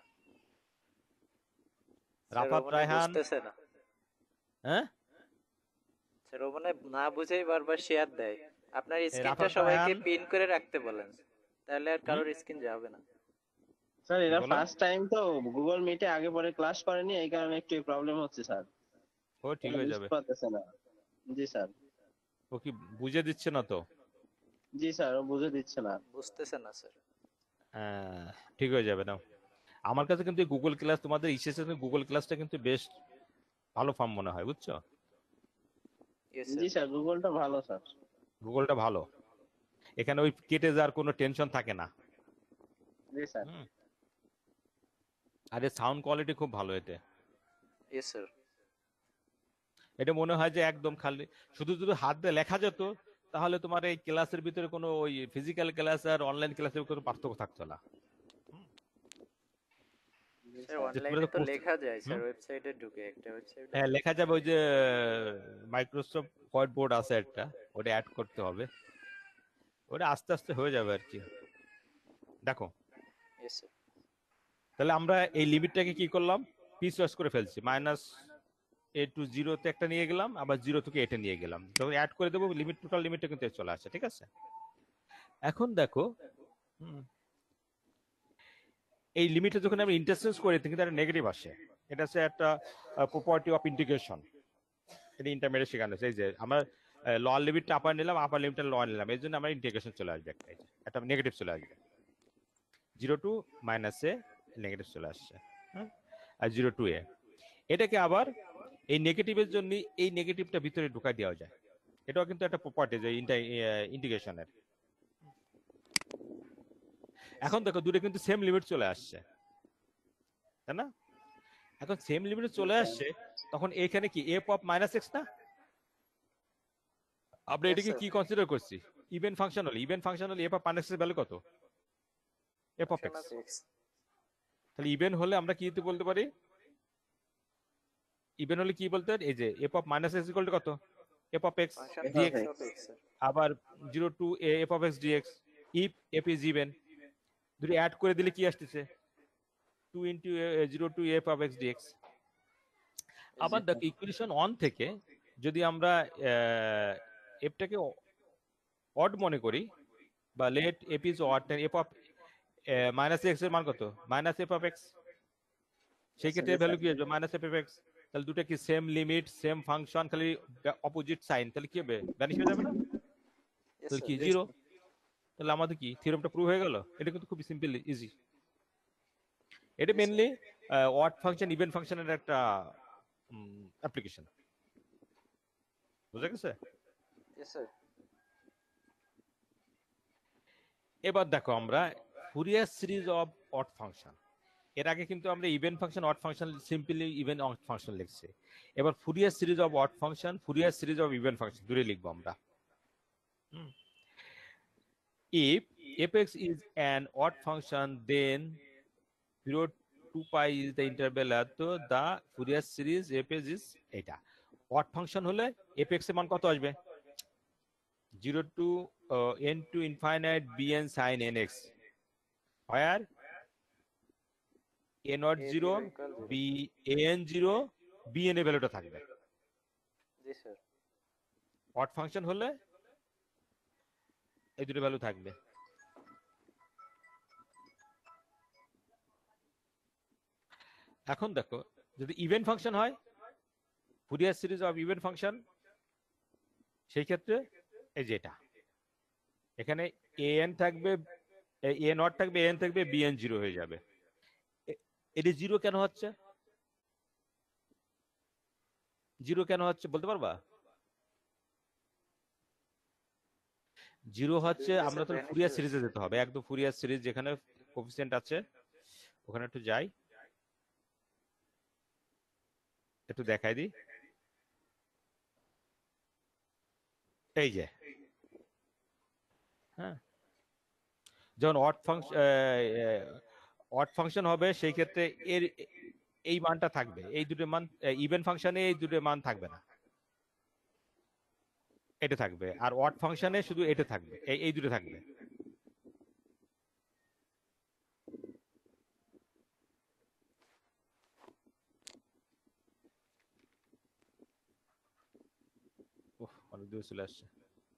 রাফাত রায়হান। বুঝতেছে না হ্যাঁ স্যার, ও মানে না বুঝেই বারবার শেয়ার দেয়। আপনার স্ক্রিনটা রাফাত সবাইকে রায়হান। পিন করে রাখতে বলেন, তাহলে আর কারোর স্ক্রিন যাবে না। স্যার এটা বলো। ফার্স্ট টাইম তো গুগল মিটে আগে পরে ক্লাস করেনি, এই কারণে একটু প্রবলেম হচ্ছে স্যার। ও ঠিক হয়ে যাবে। বুঝতে পারতেছে না। জি স্যার। ও কি বুঝে দিচ্ছে না তো? জি স্যার, ও বুঝে দিচ্ছে না। বুঝতেছে না স্যার। ঠিক হয়ে যাবে না। আমার কাছে কিন্তু গুগল ক্লাস, তোমাদের ইসেস গুগল ক্লাসটা কিন্তু বেশ ভালো ফর্ম মনে হয়, বুঝছো? Yes, জি sir. স্যার, গুগলটা ভালো স্যার। গুগলটা ভালো, এখানে ওই কেটে যাওয়ার কোনো টেনশন থাকে না। জি স্যার। আর এর সাউন্ড কোয়ালিটি খুব ভালো এতে। Yes, sir. এটা মনে হয় যে একদম খালি শুধু শুধু হাত দিয়ে লেখা যেত, তাহলে তোমার এই ক্লাসের ভিতরে কোনো ওই ফিজিক্যাল ক্লাস আর অনলাইন ক্লাসের কোনো পার্থক্য থাকতো না। স্যার অনলাইনে তো লেখা যায় স্যার, ওয়েবসাইটে ঢুকে একটা ওয়েবসাইটে। হ্যাঁ লেখা যাবে, ওই যে মাইক্রোসফট হোয়াইট বোর্ড আছে একটা, ওটা অ্যাড করতে হবে, ওটা আস্তে আস্তে হয়ে যাবে আর কি। দেখো Yes, sir. তাহলে আমরা এই লিমিটটাকে কি করলাম, পিস ওয়াইজ করে ফেলছি। মাইনাস এ টু জিরোতে একটা নিয়ে গেলাম, আবার জিরো থেকে এটা নিয়ে গেলাম, যখন অ্যাড করে দেবো লিমিট, টোটাল লিমিটটা কিন্তু চলে আসে। ঠিক আছে, এখন দেখো এই লিমিটটা যখন আমরা ইন্টারচেঞ্জ করি কিন্তু একটা নেগেটিভ আসে। এটা হচ্ছে একটা প্রপার্টি অফ ইন্টিগ্রেশন, এটা ইন্টারমিডিয়েট শেখানো হয়েছে। এই যে আমরা লোয়ার লিমিটটা আপার নিলাম, আপার লিমিটটা লোয়ার নিলাম, এই জন্য আমরা ইন্টিগ্রেশন চলে আসবে, একটা নেগেটিভ চলে আসবে। 0 টু মাইনাস এ নেগেটিভ চলে আসছে, আর 0 টু এ। এটাকে আবার এই নেগেটিভের জন্য এই নেগেটিভটা ভিতরে ঢুকাই দেওয়া যায়। এটাও কিন্তু একটা প্রপার্টি যে ইন্টিগ্রেশনের। এখন দেখো দুটো কিন্তু সেম লিমিট চলে আসছে, তাই না? এখন সেম লিমিট চলে আসছে, তখন এখানে কি এফ অফ মাইনাস এক্স না? আমরা এটাকে কি কনসিডার করছি? ইভেন ফাংশন হলে, ইভেন ফাংশন হলে F of minus X value কত? F of X. তাহলে ইভেন হলে আমরা কি বলতে পারি? ইভেন হলে কি বলতে পারি? এই যে F of minus X equal to কত? এফ অফ এক্স ডিএক্স, আবার 0 to A F of X DX. If F is even, দুটো অ্যাড করে দিলে কি আসতেছে? 2 into 0 to F of X DX. আবার দেখো ইকুয়েশন 1 থেকে যদি আমরা এফটাকে অড মনে করি, বা let F is odd, F of minus X এর মান কত? Minus F of X. সেই ক্ষেত্রে ভ্যালু কি আসবে? Minus F of X. তাহলে দুটো কি সেম লিমিট, সেম ফাংশন, খালি অপোজিট সাইন, তাহলে কি হবে? ভ্যানিশ হয়ে যাবে না? তাহলে কি 0? তাহলে আমাদের কি থিওরেমটা প্রুভ হয়ে গেল? এটা কিন্তু খুব সিম্পল, ইজি। এটা Yes, mainly what function even ফাংশনের একটা অ্যাপ্লিকেশন, বুঝা গেছে? yes sir. এবার দেখো আমরা Fourier series of odd function, এর আগে কিন্তু আমরা even function odd function simply even odd function লিখছি। এবার Fourier series of odd function, Fourier series of even function দূরে লিখবো আমরা। If fx is an odd function, then 0 to pi is the interval at the Fourier series fx is এটা। odd function হলে fx এর মান কত আসবে? 0 to n to infinite bn sin nx, where a not 0 b an 0 bn এর ভ্যালুটা থাকবে। জি sir. odd function হলে এই দুটো ভ্যালু থাকবে। এখন দেখো যদি ইভেন ফাংশন হয়, Fourier series of even function, সেই ক্ষেত্রে এই যে এটা এখানে an থাকবে, a নট থাকবে, an থাকবে, bn 0 হয়ে যাবে। এটি 0 কেন হচ্ছে? 0 কেন হচ্ছে বলতে পারবা? 0 হচ্ছে আমরা তো ফুরিয়ার সিরিজে যেতে হবে, একদম ফুরিয়ার সিরিজ যেখানে কোএফিসিয়েন্ট আছে ওখানে একটু যাই, একটু দেখাই দিই। এই যে হ্যাঁ, যখন অড ফাংশন হবে সেই ক্ষেত্রে এর এই মানটা থাকবে, এই দুটো মান ইভেন ফাংশনে এই দুটো মান থাকবে না, এটা থাকবে। আর অড ফাংশনে শুধু এটা থাকবে, এই দুটো থাকবে। অনেক দূরে চলে আসছে।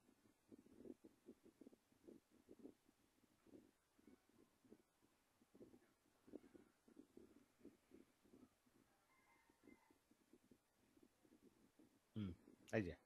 এই যে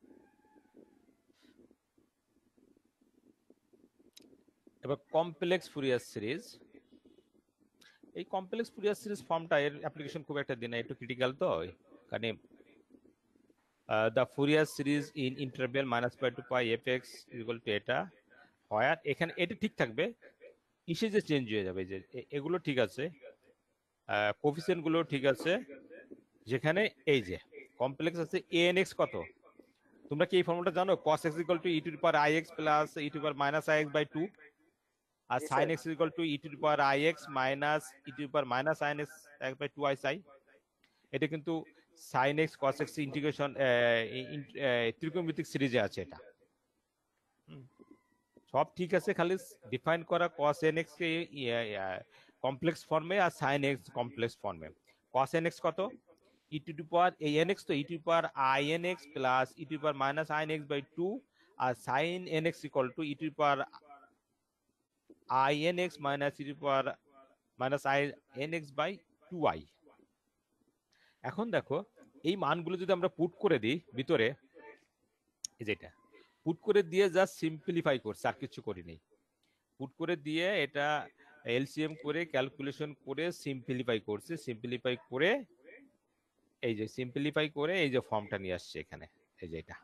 এবার কমপ্লেক্স ফুরিয়ার সিরিজ, এই কমপ্লেক্স ফুরিয়ার সিরিজ ফর্মটা এর অ্যাপ্লিকেশন খুব একটা দিন না, একটু ক্রিটিক্যাল তো, কারণ the Fourier series in interval -π to pi fx is equal to এটা হয়, এখানে এটা ঠিক থাকবে, ইসে যে চেঞ্জ হয়ে যাবে, যে এগুলো ঠিক আছে, কোফিসিয়েন্ট গুলো ঠিক আছে, যেখানে এই যে কমপ্লেক্স আছে anx কত, তোমরা কি এই ফর্মুলাটা জানো? cos x equal to e to the power ix plus e to the power minus ix by 2, আর sin x equal to e to the power ix minus e to the power minus sin x by 2 i psi। এটা কিন্তু sin x cos x integration ত্রিকোণমিতিক সিরিজে আছে, এটা সব ঠিক আছে, খালি ডিফাইন করা cos nx কে কমপ্লেক্স ফর্মে আর sin x কমপ্লেক্স ফর্মে। cos nx কত? e to the power nx তো e to the power inx plus e to the power minus inx by 2, আর sin nx equal to e to the power inx minus e to the power minus inx by 2i। এখন দেখো এই মানগুলো যদি আমরা put করে দিই ভিতরে, এই যেটা পুট করে দিয়ে জাস্ট সিম্পলিফাই করছে, আর কিছু করি নেই, পুট করে দিয়ে এটা এলসিএম করে ক্যালকুলেশন করে সিম্পলিফাই করছে, সিম্পলিফাই করে এই যে সিম্পলিফাই করে এই যে ফর্মটা নিয়ে আসছে এখানে, এই যে এটা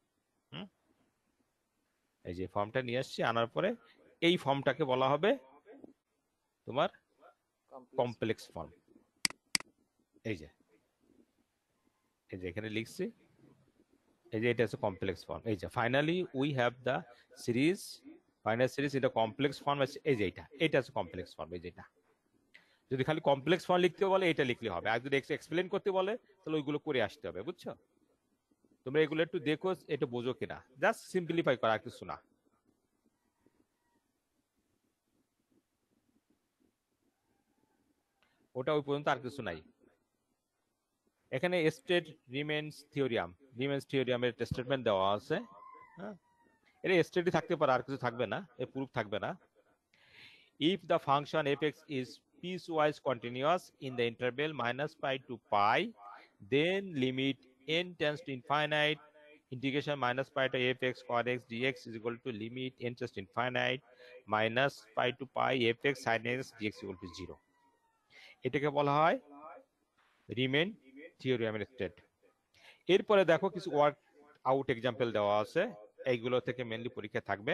এই যে ফর্মটা নিয়ে আসছে, আনার পরে এই ফর্মটাকে বলা হবে তোমার কমপ্লেক্স ফর্ম। এই যে এখানে লিখছি, এই যে এটা হচ্ছে কমপ্লেক্স ফর্ম। এই যে finally we have the series, final series এটা কমপ্লেক্স ফর্ম আছে, এই যে এটা হচ্ছে কমপ্লেক্স ফর্ম। এই যে এটা যদি খালি কমপ্লেক্স ফর্ম লিখতে বলে এটা লিখলে হবে, আর যদি এক্সপ্লেন করতে বলে তাহলে ওইগুলো করে আসতে হবে, বুঝছো? তোমরা এগুলো একটু দেখো এটা বোঝো কিনা, জাস্ট সিম্পলিফাই করা, আর কিছু না। ওটা ওই পর্যন্ত, আর কিছু নাই। এখানে স্টেট রিমেন্স থিওরিয়ামের স্টেটমেন্ট দেওয়া আছে, হ্যাঁ, এটা স্টেটই থাকতে পারে, আর কিছু থাকবে না, এর প্রুফ থাকবে না। If the function fx is piecewise continuous in the interval -π to pi, then limit n tends to infinite integration -π to fx cos x dx is equal to limit n tends to infinite -π to pi fx sin x dx equal to 0। এটাকে বলা হয় remain থিওরিয়ামের state. এরপরে দেখো কিছু work out example দেওয়া আছে, এইগুলো থেকে মেনলি পরীক্ষা থাকবে।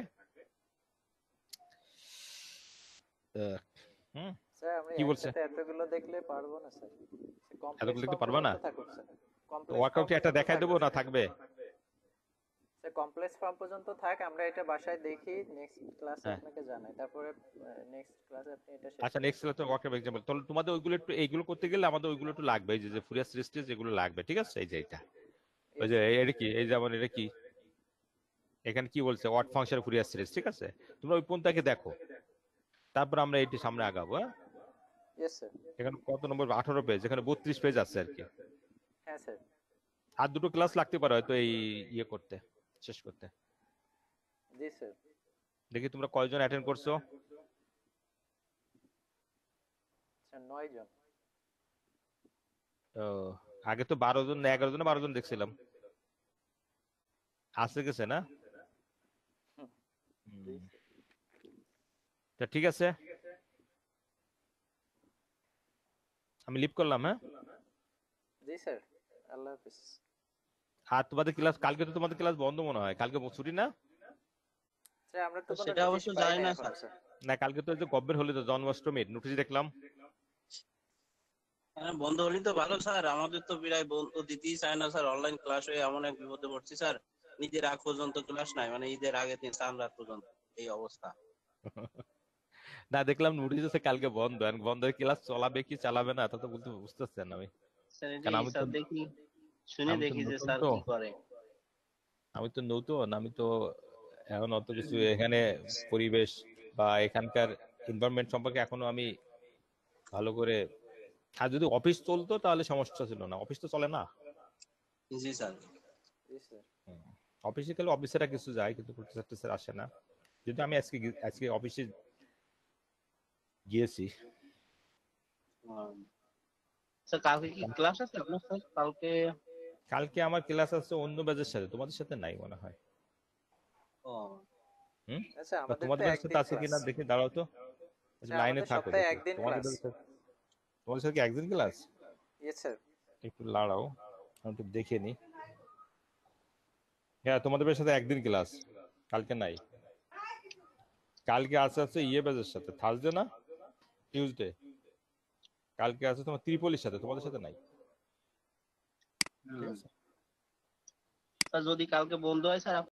হুম, স্যার আমরা কি বলছে? একসাথে এতগুলো দেখলে পারবো না স্যার। এতগুলো দেখতে পারবা না? থাকুক স্যার। ওয়ার্কআউট একটা দেখাই দেবো না থাকবে? স্যার কমপ্লেক্স ফর্ম পর্যন্ত থাক, আমরা এটা বাসায় দেখি, নেক্সট ক্লাসে হ্যাঁ। আপনাকে জানাই, তারপরে নেক্সট ক্লাসে আপনি এটা শেষ আচ্ছা, নেক্সট ক্লাসে ওয়ার্কআউট এক্সাম্পল। তাহলে তোমাদের ওইগুলো একটু, এইগুলো করতে গেলে আমাদের ওইগুলো একটু লাগবে, এই যে ফুরিয়ার সিরিজ যেগুলো লাগবে, ঠিক আছে? এই যে এটা, ওই যে এটা কি, এই যেমন এটা কি, এখানে কি বলছে ওয়াট ফাংশন ফুরিয়ার সিরিজ, ঠিক আছে? তোমরা ওই পর্যন্তকে দেখো, তারপর আমরা এটি সামনে আগাবো। হ্যাঁ, ইয়েস স্যার। এখানে কত নম্বর? 18 পেজ, এখানে 32 পেজ আছে আর কি। হ্যাঁ স্যার। আর দুটো ক্লাস লাগতে পারে হয়তো এই ইয়ে করতে, শেষ করতে। জি স্যার। দেখি তোমরা কয়জন অ্যাটেন্ড করছো? স্যার 9 জন। ও, আগে তো 12 জন না 11 জন 12 জন দেখছিলাম, আসে গেছে না? জি হুম, স্যার। তা ঠিক আছে, আমি লিভ করলাম। হ্যাঁ, জি স্যার, আল্লাহ হাফেজ। আর তোমাদের ক্লাস কালকে, তো তোমাদের ক্লাস বন্ধ মনে হয়, কালকে ছুটি না? স্যার আমরা তো কোনো সেটা অবশ্য নোটিশ জানি পাই না না এখনো স্যার। স্যার। না, কালকে তো যে গব্বের হলে তো জন্মাষ্টমীর নোটিশ দেখলাম। হ্যাঁ, বন্ধ হলেই তো ভালো স্যার, আমাদের তো প্রায় বন্ধ দিতেই চায় না স্যার। অনলাইন ক্লাস হয়ে এমন এক বিপদে পড়ছি স্যার, ঈদের আগ পর্যন্ত ক্লাস নাই, মানে ঈদের আগের দিন চাঁদ রাত পর্যন্ত এই অবস্থা। না, দেখলাম নোটিশ আছে কালকে বন্ধ, আর বন্ধের ক্লাস চলাবে কি চালাবে না তা তো বলতে বুঝতেছি না আমি। স্যার কারণ আমি তো, স্যার দেখি, শুনে আমি তো দেখি যে নতুন স্যার তো, কি করে। আমি তো নতুন, আমি তো এখন অত কিছু এখানে পরিবেশ বা এখানকার এনভায়রনমেন্ট সম্পর্কে এখনো আমি ভালো করে, আর যদি অফিস চলতো তাহলে সমস্যা ছিল না, অফিস তো চলে না। জি স্যার। জি স্যার। অফিসে গেলে অফিসাররা কিছু যায়, কিন্তু প্রফেসর টেসার আসে না। যদি আমি আজকে অফিসে গিয়েছি। স্যার কালকে কি ক্লাস আছে আপনার স্যার? কালকে আমার ক্লাস আছে অন্য ব্যাচের সাথে, তোমাদের সাথে নাই মনে হয়। ও হুম, আচ্ছা বা আমাদের তোমাদের তো ব্যাচের সাথে একদিন আছে ক্লাস। কিনা দেখি, দাঁড়াও তো স্যার লাইনে আমাদের থাকো সপ্তাহে দেখি। একদিন তোমাদের ক্লাস। তোমাদের সাথে কি একদিন ক্লাস? Yes sir. একটু লাড়াও, আমি একটু দেখে নি। হ্যাঁ, তোমাদের সাথে একদিন ক্লাস, কালকে নাই। কালকে আছে ইয়ে ব্যাচের সাথে, থার্সডে না টিউসডে, কালকে আছে তোমার ত্রিপলির সাথে, তোমাদের সাথে নাই। ঠিক আছে, স্যার যদি কালকে বন্ধ হয় স্যার